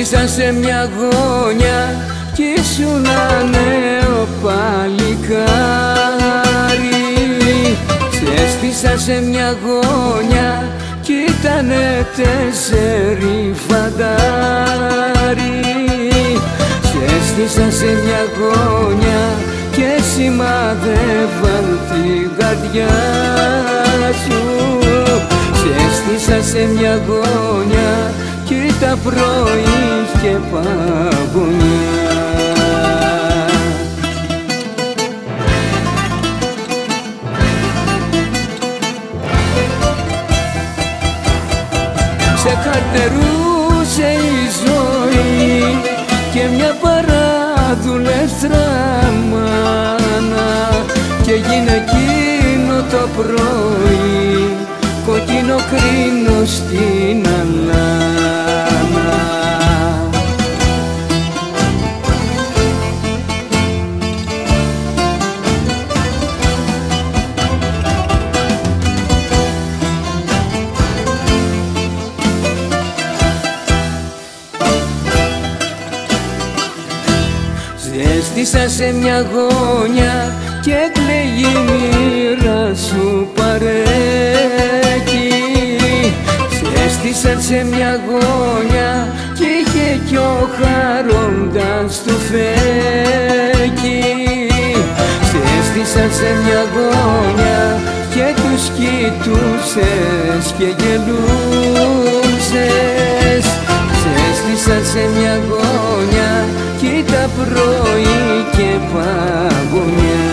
έστησα σε μια γωνιά κι ήσουν νέο παλικάρι. Σε έστησα σε μια γωνιά κι ήτανε 4 φαντάρι. Σε έστησα σε μια γωνιά και σημαδεύαν την καρδιά σου. Σε έστησα σε μια γωνιά κι τα πρωί και παγωνιά. Σε καρτερούσε η ζωή και μια παράδουλευτρα μάνα και έγινε εκείνο το πρωί κόκκινο κρίνο στην αλάνα. Έστησα σε μια γωνιά και κλαίγει η μοίρα σου παρέκει. Σε έστησαν σε μια γωνιά κι είχε κι ο χαρόντας του φέκει. Σε έστησαν σε μια γωνιά και τους κοιτούσες και γελούσες. Σε έστησαν σε μια γωνιά κι τα πρωί και παγωνιά.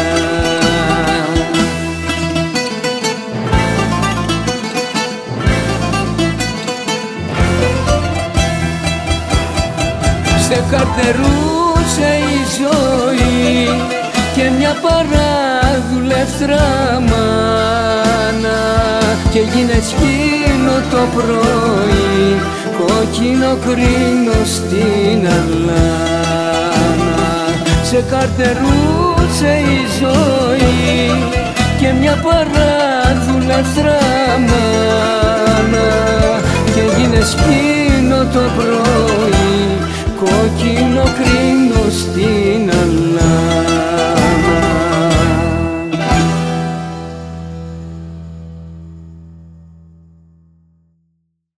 Σε καρτερούσε η ζωή και μια παράδουλευτρα μάνα και έγινε εκείνο το πρωί κόκκινο κρίνο στην αλάνα. Σε καρτερούσε η ζωή και μια παράδουλευτρα μάνα και έγινε εκείνο το πρωί κόκκινο κρίνο στην